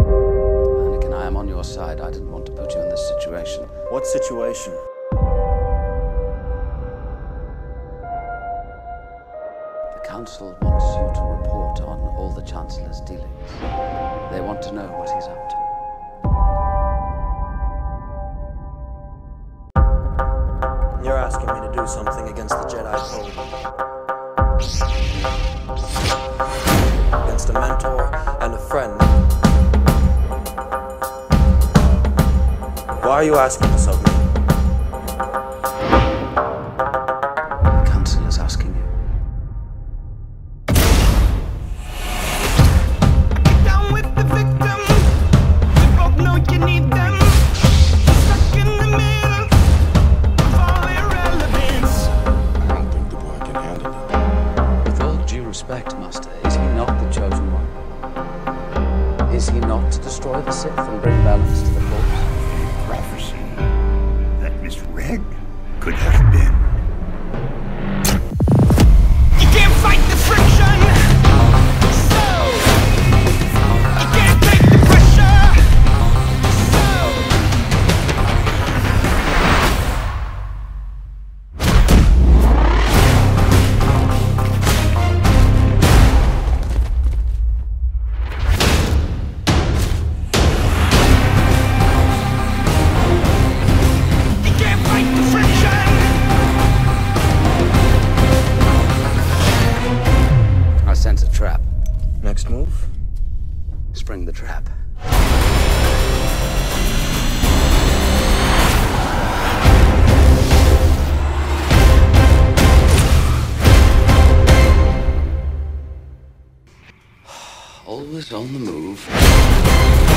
Anakin, I am on your side. I didn't want to put you in this situation. What situation? The Council wants you to report on all the Chancellor's dealings. They want to know what he's up to. You're asking me to do something against the Jedi Code. Against a mentor and a friend. Why are you asking this of me? The Council is asking you. Down with the victims. We both know you need them. Stuck in the middle of all irrelevance. I don't think the boy can handle it. With all due respect, Master, is he not the chosen one? Is he not to destroy the Sith and bring balance to the Force? Prophecy that misread could have been. You can't fight the friction. So you can't take the pressure. So you can't fight the friction. I sense a trap. Next move? Spring the trap. Always on the move.